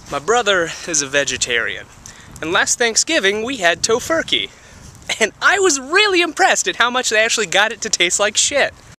My brother is a vegetarian, and last Thanksgiving we had tofurkey. And I was really impressed at how much they actually got it to taste like shit.